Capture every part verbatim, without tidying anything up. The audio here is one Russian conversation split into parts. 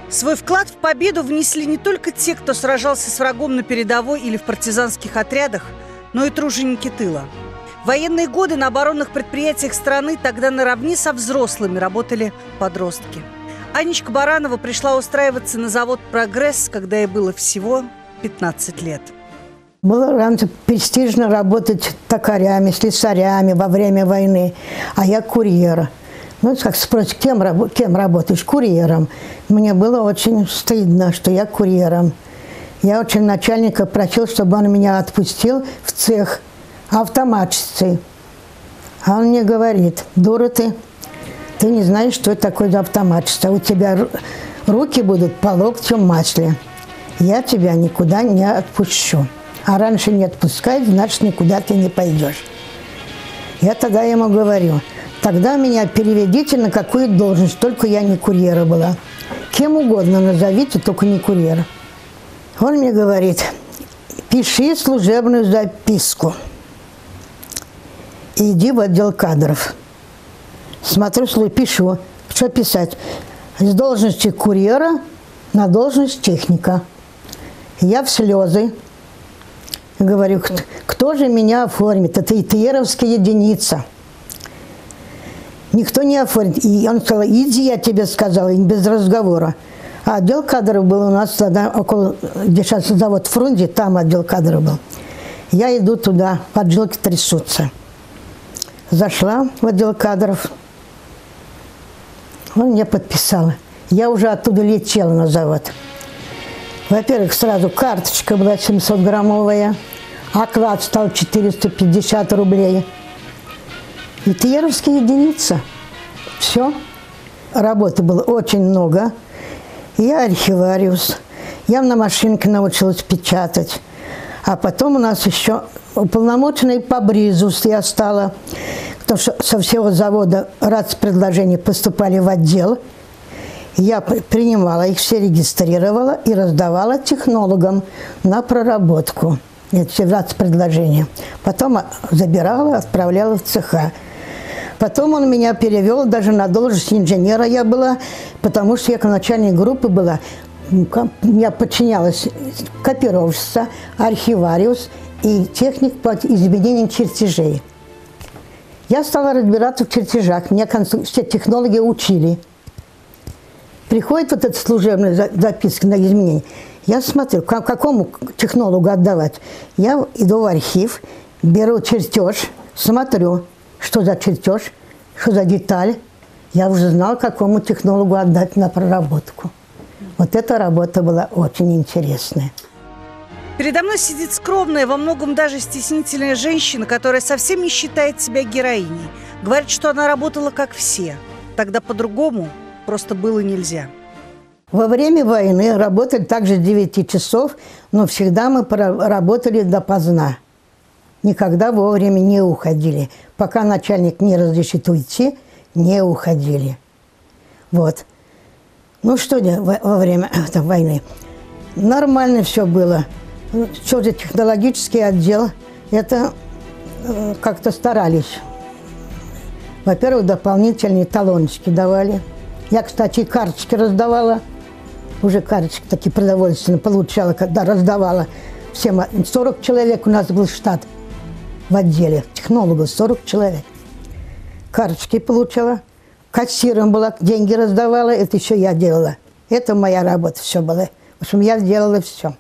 Свой вклад в победу внесли не только те, кто сражался с врагом на передовой или в партизанских отрядах, но и труженики тыла. В военные годы на оборонных предприятиях страны тогда наравне со взрослыми работали подростки. Анечка Баранова пришла устраиваться на завод «Прогресс», когда ей было всего пятнадцать лет. Было раньше престижно работать токарями, слесарями во время войны, а я курьер. Ну, как спросят, кем, кем работаешь? Курьером. Мне было очень стыдно, что я курьером. Я очень начальника просил, чтобы он меня отпустил в цех автоматчицы. А он мне говорит: дура ты, ты не знаешь, что это такое за автоматчица. У тебя руки будут по локтю в масле. Я тебя никуда не отпущу. А раньше не отпускать, значит, никуда ты не пойдешь. Я тогда ему говорю: тогда меня переведите на какую должность, только я не курьера была. Кем угодно назовите, только не курьера. Он мне говорит: пиши служебную записку. Иди в отдел кадров. Смотрю, пишу. Что писать? С должности курьера на должность техника. Я в слезы. Говорю: кто же меня оформит? Это ИТРовская единица. Никто не оформит. И он сказал: иди, я тебе сказала, без разговора. А отдел кадров был у нас тогда около, где сейчас завод Фрунзе, там отдел кадров был. Я иду туда, поджилки трясутся. Зашла в отдел кадров. Он мне подписал. Я уже оттуда летела на завод. Во-первых, сразу карточка была семьсотграммовая, оклад стал четыреста пятьдесят рублей. И ИТРовская единица. Все. Работы было очень много. Я архивариус. Я на машинке научилась печатать. А потом у нас еще уполномоченной по БРИЗу я стала. Потому что со всего завода рацпредложения поступали в отдел. Я принимала их, все регистрировала и раздавала технологам на проработку. Это все рацпредложения. Потом забирала, отправляла в цеха. Потом он меня перевел даже на должность инженера я была, потому что я как начальник группы была. Я подчинялась копировщица, архивариус и техник по изменению чертежей. Я стала разбираться в чертежах, меня все технологи учили. Приходит вот эта служебная записка на изменение. Я смотрю, к какому технологу отдавать. Я иду в архив, беру чертеж, смотрю, что за чертеж, что за деталь. Я уже знала, какому технологу отдать на проработку. Вот эта работа была очень интересная. Передо мной сидит скромная, во многом даже стеснительная женщина, которая совсем не считает себя героиней. Говорит, что она работала как все. Тогда по-другому просто было нельзя. Во время войны работали также девять часов, но всегда мы работали допоздна. Никогда вовремя не уходили. Пока начальник не разрешит уйти, не уходили. Вот. Ну что во время там, войны? Нормально все было. Что же технологический отдел, это э, как-то старались. Во-первых, дополнительные талончики давали. Я, кстати, карточки раздавала. Уже карточки такие продовольственные получала, когда раздавала всем. сорок человек у нас был штат в отделе. Технологов сорок человек. Карточки получала. Кассиром была, деньги раздавала. Это еще я делала. Это моя работа все была. В общем, я сделала все.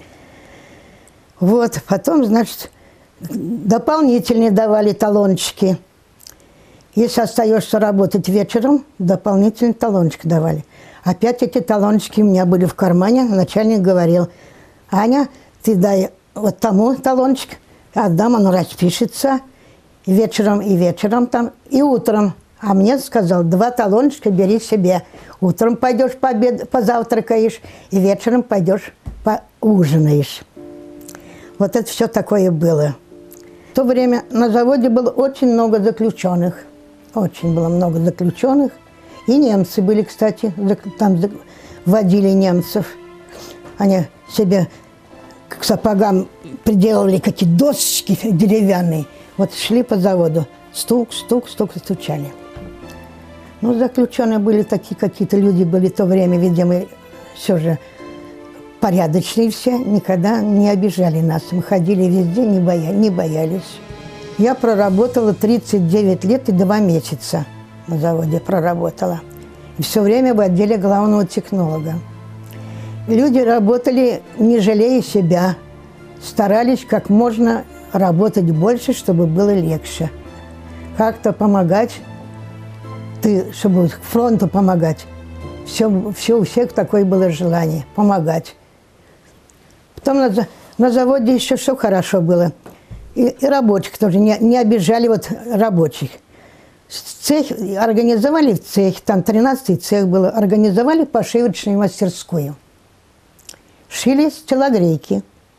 Вот, потом, значит, дополнительные давали талончики. Если остаешься работать вечером, дополнительный талончик давали. Опять эти талончики у меня были в кармане. Начальник говорил: Аня, ты дай вот тому талончик, отдам, он распишется. И вечером, и вечером там, и утром. А мне сказал: два талончика бери себе. Утром пойдешь пообед, позавтракаешь, и вечером пойдешь поужинаешь. Вот это все такое было. В то время на заводе было очень много заключенных. Очень было много заключенных. И немцы были, кстати, там водили немцев. Они себе к сапогам приделывали какие-то досочки деревянные. Вот шли по заводу. Стук, стук, стук, стучали. Ну, заключенные были такие какие-то люди, были в то время, видимо, все же порядочные все, никогда не обижали нас. Мы ходили везде, не, боя, не боялись. Я проработала тридцать девять лет и два месяца на заводе проработала. И все время в отделе главного технолога. Люди работали, не жалея себя, старались как можно работать больше, чтобы было легче. Как-то помогать, ты, чтобы фронту помогать. Все, все, у всех такое было желание – помогать. Потом на, на заводе еще все хорошо было. И, и рабочих тоже не, не обижали вот рабочих. Цех, организовали в цех, там тринадцатый цех был, организовали пошивочную мастерскую. Шили телогрейки.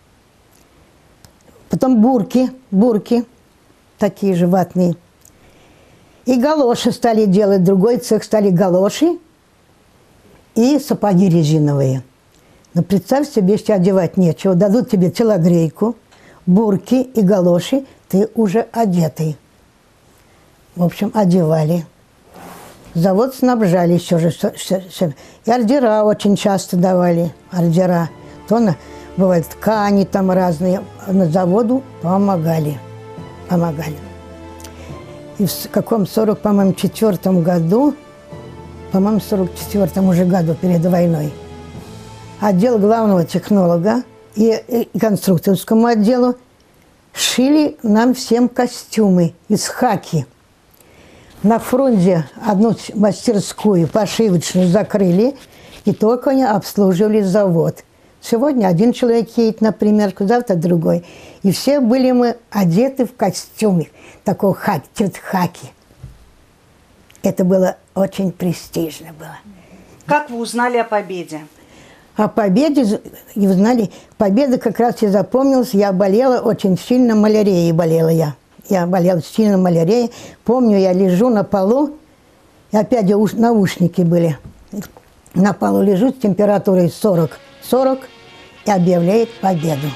Потом бурки, бурки, такие же ватные. И галоши стали делать, другой цех стали галоши и сапоги резиновые. Но представь себе, если одевать нечего, дадут тебе телогрейку, бурки и галоши, ты уже одетый. В общем, одевали. Завод снабжали еще же. И ордера очень часто давали, ордера. То на, бывают ткани там разные, на заводу помогали, помогали. И в каком сорок, по-моему, четвертом году, по-моему, сорок четвертом уже году перед войной, отдел главного технолога и, и конструкторскому отделу шили нам всем костюмы из хаки. На фронте одну мастерскую пошивочную закрыли, и только они обслуживали завод. Сегодня один человек едет, например, завтра другой. И все были мы одеты в костюме, такого хаки, цвет хаки. Это было очень престижно было. Как вы узнали о победе? О победе, и узнали, победа как раз и запомнилась. Я болела очень сильно, малярией болела я. Я болела сильно малярией. Помню, я лежу на полу, и опять наушники были. На полу лежу с температурой сорок, сорок, и объявляет победу.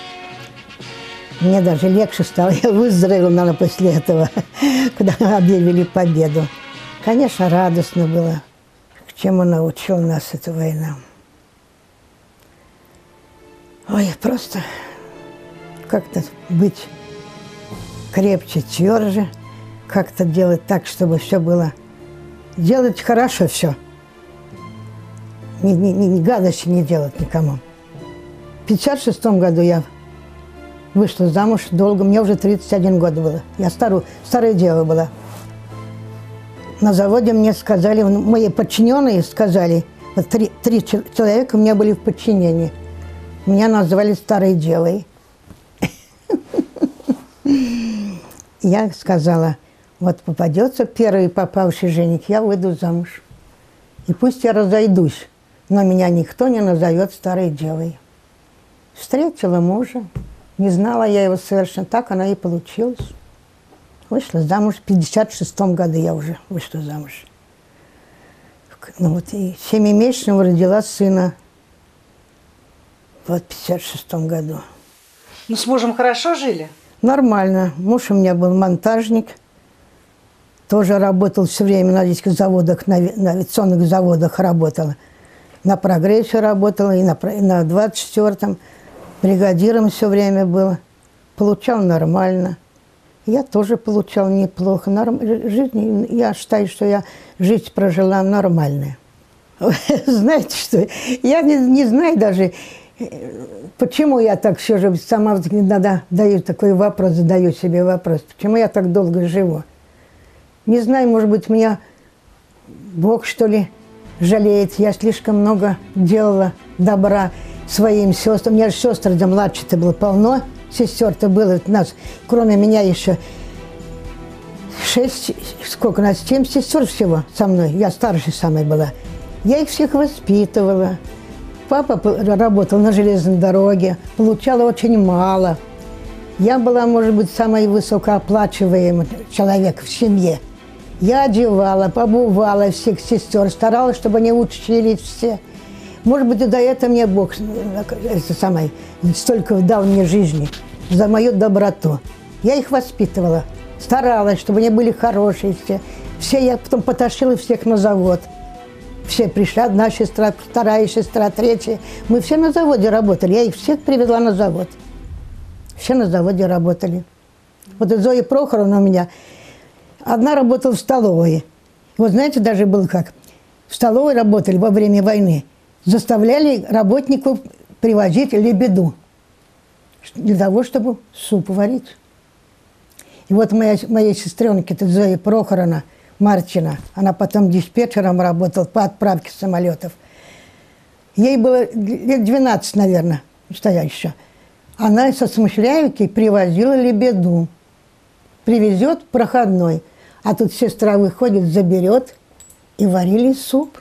Мне даже легче стало, я выздоровела, наверное, после этого, когда объявили победу. Конечно, радостно было, к чему научила нас эта война. Ой, просто как-то быть крепче, тверже, как-то делать так, чтобы все было, делать хорошо все. Ни, ни, ни гадости не делать никому. В пятьдесят шестом году я вышла замуж долго, мне уже тридцать один год было. Я стару, старая дева была. На заводе мне сказали, мои подчиненные сказали, вот три, три человека у меня были в подчинении. Меня назвали старой девой. Я сказала, вот попадется первый попавший жених, я выйду замуж. И пусть я разойдусь, но меня никто не назовет старой девой. Встретила мужа, не знала я его совершенно, так она и получилась. Вышла замуж в пятьдесят шестом году, я уже вышла замуж. Ну вот и семимесячного родила сына. Вот в пятьдесят шестом году. Ну, с мужем хорошо жили? Нормально. Муж у меня был монтажник. Тоже работал все время на этих заводах, на, на авиационных заводах работала. На «Прогрессе» работала, и на, и на двадцать четвёртом. Бригадиром все время был. Получал нормально. Я тоже получал неплохо. Норм... Жизнь, я считаю, что я жизнь прожила нормальная. Знаете что, я не, не знаю даже, почему я так все же сама иногда даю такой вопрос, задаю себе вопрос, почему я так долго живу. Не знаю, может быть, меня Бог, что ли, жалеет. Я слишком много делала добра своим сестрам. У меня же сестры, да младше-то было полно. Сестер-то было у нас, кроме меня еще шесть, сколько у нас, семь сестер всего со мной. Я старшей самой была. Я их всех воспитывала. Папа работал на железной дороге, получала очень мало. Я была, может быть, самый высокооплачиваемый человек в семье. Я одевала, побывала всех сестер, старалась, чтобы они учились все. Может быть, и до этого мне Бог это самое, столько дал мне жизни за мою доброту. Я их воспитывала, старалась, чтобы они были хорошие все. Все я потом потащила всех на завод. Все пришли, одна сестра, вторая сестра, третья. Мы все на заводе работали. Я их всех привезла на завод. Все на заводе работали. Вот и Зоя Прохоровна у меня, одна работала в столовой. Вот знаете, даже было как. В столовой работали во время войны. Заставляли работников привозить лебеду. Для того, чтобы суп варить. И вот моя, моей сестренке, это Зоя Прохоровна, Марчина, она потом диспетчером работала по отправке самолетов. Ей было лет двенадцать, наверное, стоя еще. Она со Смышляевки привозила лебеду. Привезет проходной, а тут сестра выходит, заберет, и варили суп.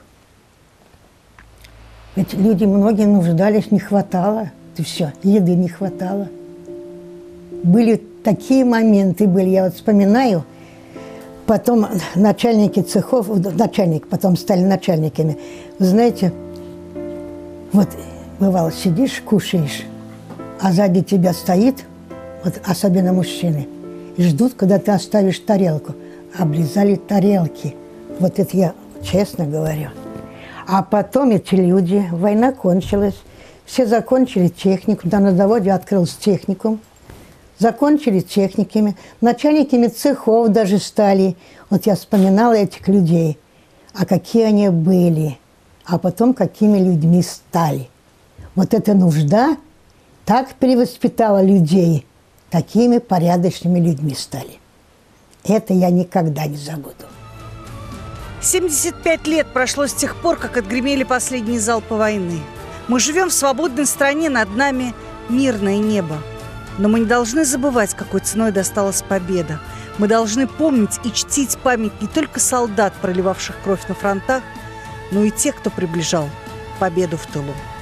Ведь люди многие нуждались, не хватало, и все, еды не хватало. Были такие моменты, были, я вот вспоминаю, потом начальники цехов, начальник, потом стали начальниками. Вы знаете, вот бывало, сидишь, кушаешь, а сзади тебя стоит, вот особенно мужчины, и ждут, когда ты оставишь тарелку. Облизали тарелки. Вот это я честно говорю. А потом эти люди, война кончилась, все закончили техникум, да, на заводе открылся техникум, закончили техниками, начальниками цехов даже стали. Вот я вспоминала этих людей, а какие они были, а потом какими людьми стали. Вот эта нужда так перевоспитала людей, такими порядочными людьми стали. Это я никогда не забуду. семьдесят пять лет прошло с тех пор, как отгремели последние залпы войны. Мы живем в свободной стране, над нами мирное небо. Но мы не должны забывать, какой ценой досталась победа. Мы должны помнить и чтить память не только солдат, проливавших кровь на фронтах, но и тех, кто приближал победу в тылу.